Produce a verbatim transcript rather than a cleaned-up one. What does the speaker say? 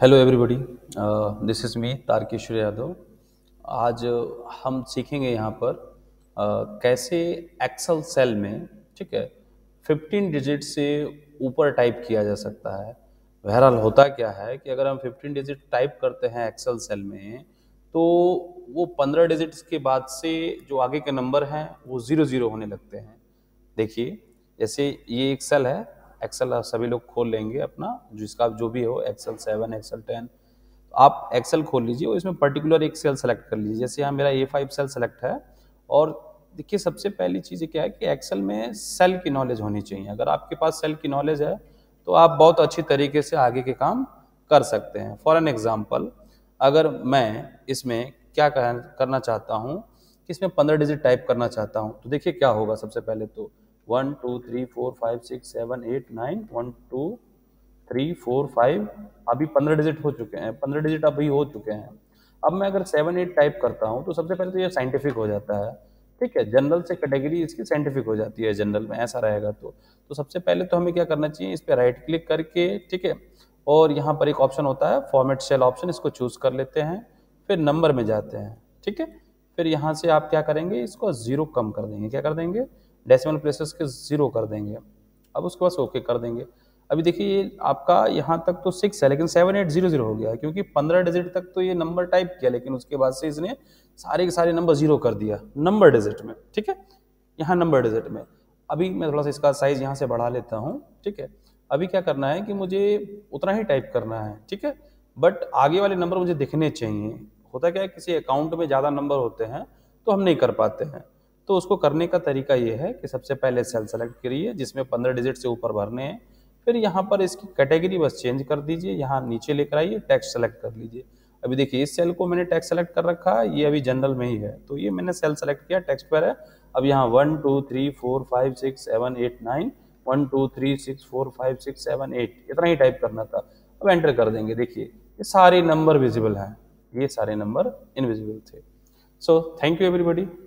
Hello everybody, this is me Tarkeshwar Yadav. आज हम सीखेंगे यहाँ पर uh, कैसे एक्सेल सेल में, ठीक है, फिफ्टीन डिजिट से ऊपर टाइप किया जा सकता है। बहरहाल होता क्या है कि अगर हम फिफ्टीन डिजिट टाइप करते हैं एक्सेल सेल में, तो वो पंद्रह डिजिट्स के बाद से जो आगे के नंबर हैं वो ज़ीरो ज़ीरो होने लगते हैं। देखिए, जैसे ये एक सेल है, एक्सेल सभी लोग खोल लेंगे अपना, जिसका जो भी हो, एक्सेल सेवन, एक्सेल टेन। तो आप एक्सेल खोल लीजिए और इसमें पर्टिकुलर एक सेल सेलेक्ट कर लीजिए। जैसे यहाँ मेरा ए फाइव सेल सेलेक्ट है। और देखिए, सबसे पहली चीज़ क्या है कि एक्सेल में सेल की नॉलेज होनी चाहिए। अगर आपके पास सेल की नॉलेज है तो आप बहुत अच्छी तरीके से आगे के काम कर सकते हैं। फॉर एन एग्जाम्पल, अगर मैं इसमें क्या करना चाहता हूँ कि इसमें पंद्रह डिजिट टाइप करना चाहता हूँ, तो देखिए क्या होगा। सबसे पहले तो one two three four five six seven eight nine, one two three four five, अभी पंद्रह डिजिट हो चुके हैं, पंद्रह डिजिट अभी हो चुके हैं। अब मैं अगर सेवन एट टाइप करता हूँ तो सबसे पहले तो ये साइंटिफिक हो जाता है, ठीक है। जनरल से कैटेगरी इसकी साइंटिफिक हो जाती है, जनरल में ऐसा रहेगा। तो तो सबसे पहले तो हमें क्या करना चाहिए, इस पर राइट क्लिक करके, ठीक है, और यहाँ पर एक ऑप्शन होता है फॉर्मेट सेल ऑप्शन, इसको चूज कर लेते हैं। फिर नंबर में जाते हैं, ठीक है। फिर यहाँ से आप क्या करेंगे, इसको जीरो कम कर देंगे। क्या कर देंगे, डेसिमल प्लेसेस के जीरो कर देंगे। अब उसके बाद ओके कर देंगे। अभी देखिए, ये आपका यहाँ तक तो सिक्स है, लेकिन सेवन एट जीरो जीरो हो गया है, क्योंकि पंद्रह डिजिट तक तो ये नंबर टाइप किया, लेकिन उसके बाद से इसने सारे के सारे नंबर जीरो कर दिया नंबर डिजिट में, ठीक है। यहाँ नंबर डिजिट में अभी मैं थोड़ा सा इसका साइज यहाँ से बढ़ा लेता हूँ, ठीक है। अभी क्या करना है कि मुझे उतना ही टाइप करना है, ठीक है, बट आगे वाले नंबर मुझे दिखने चाहिए। होता क्या है, किसी अकाउंट में ज़्यादा नंबर होते हैं तो हम नहीं कर पाते हैं। तो उसको करने का तरीका ये है कि सबसे पहले सेल सेलेक्ट करिए जिसमें पंद्रह डिजिट से ऊपर भरने हैं। फिर यहाँ पर इसकी कैटेगरी बस चेंज कर दीजिए, यहाँ नीचे लेकर आइए, टेक्स्ट सेलेक्ट कर लीजिए। अभी देखिए, इस सेल को मैंने टेक्स्ट सेलेक्ट कर रखा है, ये अभी जनरल में ही है, तो ये मैंने सेल सेलेक्ट किया, टेक्स्ट पर है। अब यहाँ one two three four five six seven eight nine, one two three six four five six seven eight, इतना ही टाइप करना था। अब एंटर कर देंगे। देखिए, ये सारे नंबर विजिबल हैं, ये सारे नंबर इनविजिबल थे। So thank you everybody.